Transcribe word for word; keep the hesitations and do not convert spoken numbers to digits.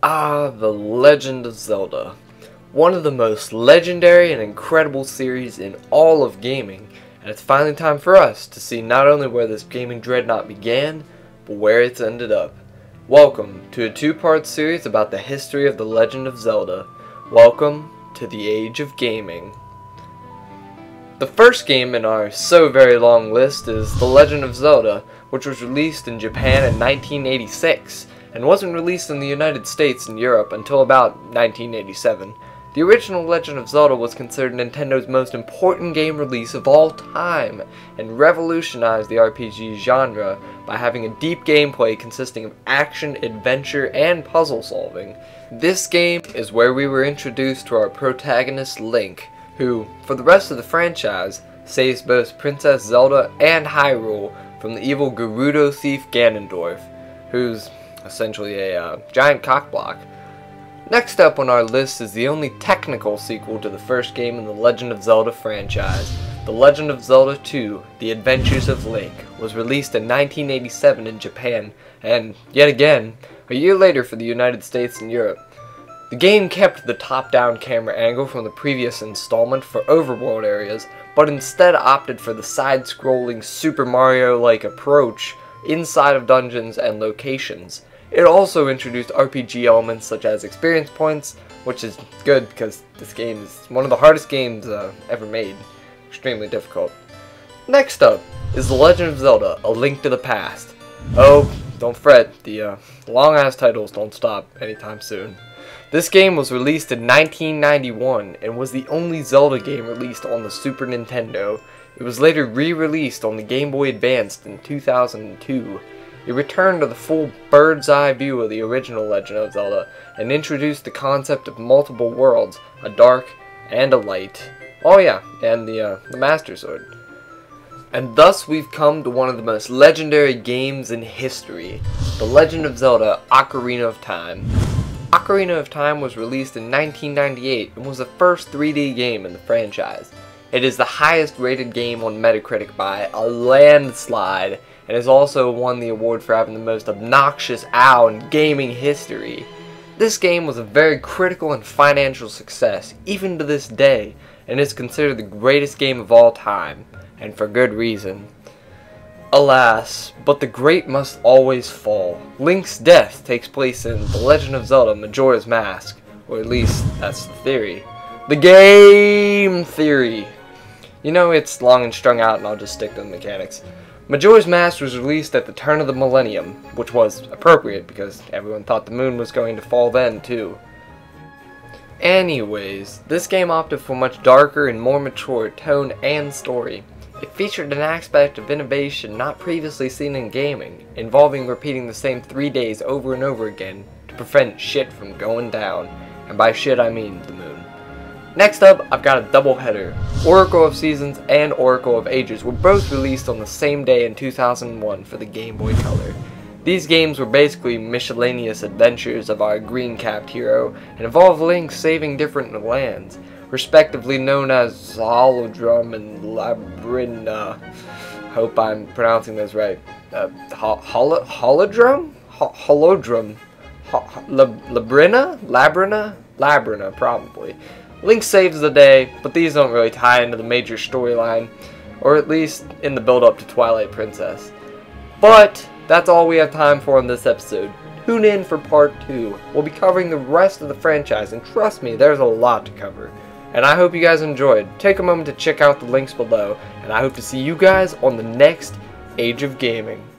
Ah, The Legend of Zelda. One of the most legendary and incredible series in all of gaming, and it's finally time for us to see not only where this gaming dreadnought began, but where it's ended up. Welcome to a two-part series about the history of The Legend of Zelda. Welcome to the Age of Gaming. The first game in our so very long list is The Legend of Zelda, which was released in Japan in nineteen eighty-six, and wasn't released in the United States and Europe until about nineteen eighty-seven. The original Legend of Zelda was considered Nintendo's most important game release of all time, and revolutionized the R P G genre by having a deep gameplay consisting of action, adventure, and puzzle solving. This game is where we were introduced to our protagonist Link, who, for the rest of the franchise, saves both Princess Zelda and Hyrule from the evil Gerudo thief Ganondorf, who's essentially a uh, giant cockblock. Next up on our list is the only technical sequel to the first game in the Legend of Zelda franchise. The Legend of Zelda two, The Adventures of Link, was released in nineteen eighty-seven in Japan, and, yet again, a year later for the United States and Europe. The game kept the top-down camera angle from the previous installment for overworld areas, but instead opted for the side-scrolling Super Mario-like approach inside of dungeons and locations. It also introduced R P G elements such as experience points, which is good because this game is one of the hardest games uh, ever made. Extremely difficult. Next up is The Legend of Zelda: A Link to the Past. Oh, don't fret, the uh, long-ass titles don't stop anytime soon. This game was released in nineteen ninety-one and was the only Zelda game released on the Super Nintendo. It was later re-released on the Game Boy Advance in two thousand two. It returned to the full bird's eye view of the original Legend of Zelda and introduced the concept of multiple worlds, a dark and a light. Oh yeah, and the, uh, the Master Sword. And thus we've come to one of the most legendary games in history, The Legend of Zelda: Ocarina of Time. Ocarina of Time was released in nineteen ninety-eight and was the first three D game in the franchise. It is the highest rated game on Metacritic by a landslide, and has also won the award for having the most obnoxious owl in gaming history. This game was a very critical and financial success, even to this day, and is considered the greatest game of all time, and for good reason. Alas, but the great must always fall. Link's death takes place in The Legend of Zelda: Majora's Mask, or at least that's the theory. The game theory! You know, it's long and strung out, and I'll just stick to the mechanics. Majora's Mask was released at the turn of the millennium, which was appropriate because everyone thought the moon was going to fall then too. Anyways, this game opted for much darker and more mature tone and story. It featured an aspect of innovation not previously seen in gaming, involving repeating the same three days over and over again to prevent shit from going down, and by shit I mean the moon. Next up, I've got a double header. Oracle of Seasons and Oracle of Ages were both released on the same day in two thousand one for the Game Boy Color. These games were basically miscellaneous adventures of our green-capped hero, and involved Link saving different lands, respectively known as Holodrum and Labrina. Hope I'm pronouncing this right. Uh, ho holo Holodrum? Ho Holodrum? Ho Labrina? Labrina? Labrina, probably. Link saves the day, but these don't really tie into the major storyline, or at least in the build-up to Twilight Princess. But that's all we have time for in this episode. Tune in for part two. We'll be covering the rest of the franchise, and trust me, there's a lot to cover. And I hope you guys enjoyed. Take a moment to check out the links below, and I hope to see you guys on the next Age of Gaming.